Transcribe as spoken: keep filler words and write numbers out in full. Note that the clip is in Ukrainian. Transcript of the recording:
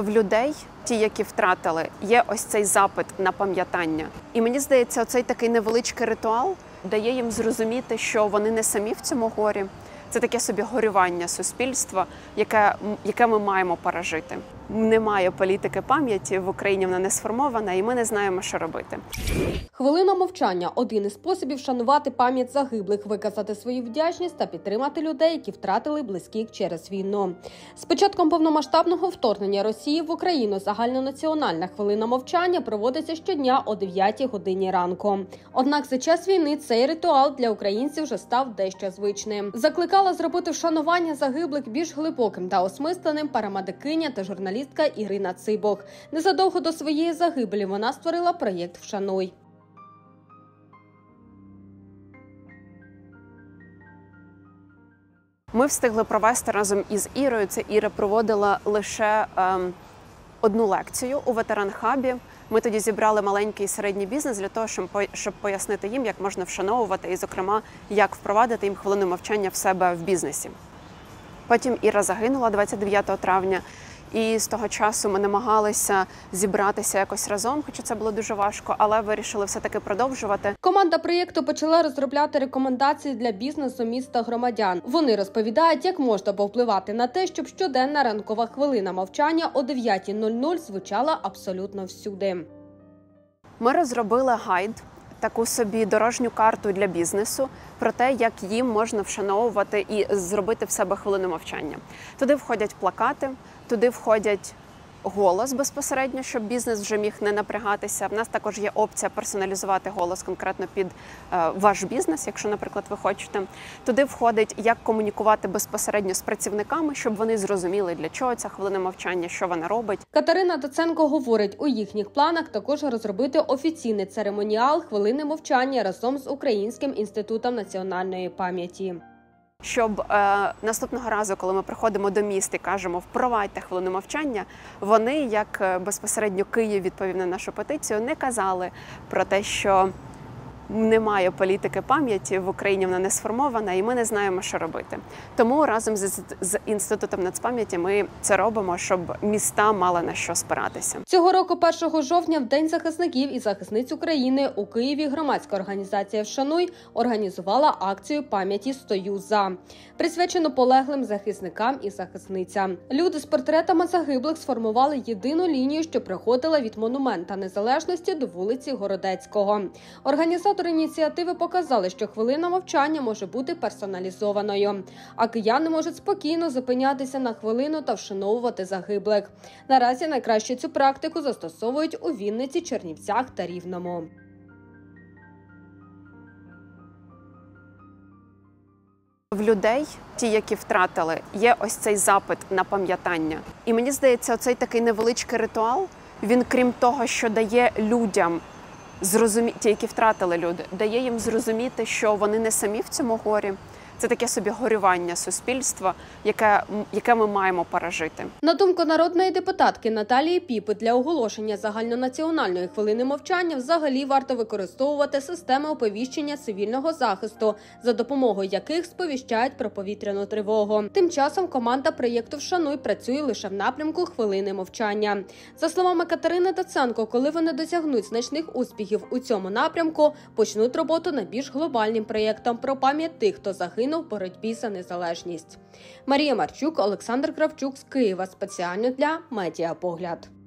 В людей, ті, які втратили, є ось цей запит на пам'ятання. І мені здається, оцей такий невеличкий ритуал дає їм зрозуміти, що вони не самі в цьому горі. Це таке собі горювання суспільства, яке, яке ми маємо пережити. Немає політики пам'яті, в Україні вона не сформована, і ми не знаємо, що робити. Хвилина мовчання – один із способів вшанувати пам'ять загиблих, виказати свою вдячність та підтримати людей, які втратили близьких через війну. З початком повномасштабного вторгнення Росії в Україну загальнонаціональна хвилина мовчання проводиться щодня о дев'ятій годині ранку. Однак за час війни цей ритуал для українців вже став дещо звичним. Закликала зробити вшанування загиблих більш глибоким та осмисленим парамедикиня та журналістка Ірина Цибох. Незадовго до своєї загибелі вона створила проєкт «Вшануй». Ми встигли провести разом із Ірою. Це Іра проводила лише ем, одну лекцію у ветеран-хабі. Ми тоді зібрали маленький і середній бізнес для того, щоб, щоб пояснити їм, як можна вшановувати і, зокрема, як впровадити їм хвилину мовчання в себе в бізнесі. Потім Іра загинула двадцять дев'ятого травня. І з того часу ми намагалися зібратися якось разом, хоча це було дуже важко, але вирішили все-таки продовжувати. Команда проєкту почала розробляти рекомендації для бізнесу міст та громадян. Вони розповідають, як можна повпливати на те, щоб щоденна ранкова хвилина мовчання о дев'ятій нуль нуль звучала абсолютно всюди. Ми розробили гайд, таку собі дорожню карту для бізнесу про те, як їм можна вшановувати і зробити в себе хвилину мовчання. Туди входять плакати, туди входять голос безпосередньо, щоб бізнес вже міг не напрягатися. В нас також є опція персоналізувати голос конкретно під е, ваш бізнес, якщо, наприклад, ви хочете. Туди входить, як комунікувати безпосередньо з працівниками, щоб вони зрозуміли, для чого ця хвилина мовчання, що вона робить. Катерина Доценко говорить, у їхніх планах також розробити офіційний церемоніал хвилини мовчання разом з Українським інститутом національної пам'яті. Щоб е, наступного разу, коли ми приходимо до міст і кажемо «впровадьте хвилину мовчання», вони, як безпосередньо Київ відповів на нашу петицію, не казали про те, що немає політики пам'яті, в Україні вона не сформована, і ми не знаємо, що робити. Тому разом з, з Інститутом нацпам'яті ми це робимо, щоб міста мали на що спиратися. Цього року, першого жовтня, в День захисників і захисниць України, у Києві громадська організація «Вшануй» організувала акцію пам'яті «Стою за», присвячену полеглим захисникам і захисницям. Люди з портретами загиблих сформували єдину лінію, що проходила від Монумента Незалежності до вулиці Городецького. Організатори ініціативи показали, що хвилина мовчання може бути персоналізованою, а кияни можуть спокійно зупинятися на хвилину та вшановувати загиблих. Наразі найкраще цю практику застосовують у Вінниці, Чернівцях та Рівному. В людей, ті, які втратили, є ось цей запит на пам'ятання. І мені здається, оцей такий невеличкий ритуал, він, крім того, що дає людям зрозуміти, ті, які втратили люди, дає їм зрозуміти, що вони не самі в цьому горі. Це таке собі горювання суспільства, яке, яке ми маємо пережити. На думку народної депутатки Наталії Піпи, для оголошення загальнонаціональної хвилини мовчання взагалі варто використовувати системи оповіщення цивільного захисту, за допомогою яких сповіщають про повітряну тривогу. Тим часом команда проєкту «Вшануй» працює лише в напрямку хвилини мовчання. За словами Катерини Доценко, коли вони досягнуть значних успіхів у цьому напрямку, почнуть роботу над більш глобальним проєктом про пам'ять тих, хто загинув в боротьбі за незалежність. Марія Марчук, Олександр Кравчук з Києва. Спеціально для Медіапогляд.